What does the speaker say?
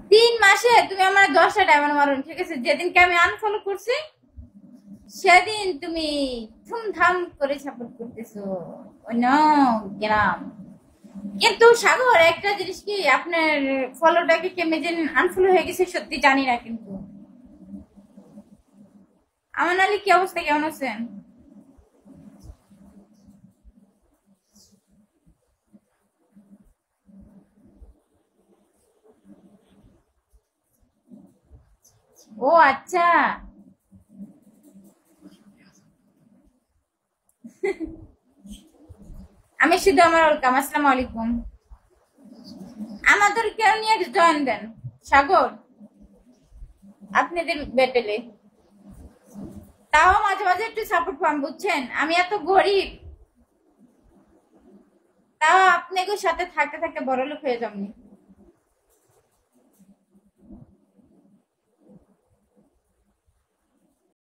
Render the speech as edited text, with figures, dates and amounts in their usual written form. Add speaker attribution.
Speaker 1: 3 মাসে তুমি আমার 10টা ডায়মন্ড মারো, ঠিক আছে? যেদিনকে আমি আনফলো করছি সেদিন তুমি ধুমধাম করে সাপোর্ট করতেছো। অন্য গ্রাম। কিন্তু সাগর, একটা জিনিস কি, আপনার ফলোটাকে কেমনে যেন আনফলো হয়ে গেছে সত্যি জানি না, কিন্তু আমার নালি কি অবস্থা, কেমন আছেন? ও আচ্ছা। আমি শুধু আমার ওয়েলকাম, আসসালামু আলাইকুম। আমাদের কেউ নিয়ে জয়েন দেন সাগর, আপনাদের ব্যাটেলে। তাও মাঝে মাঝে একটু সাপোর্ট পান, বুঝছেন? আমি এত গরিব, তাও আপনাদের সাথে থাকতে থাকতে বড় লোক হয়ে যাবনি।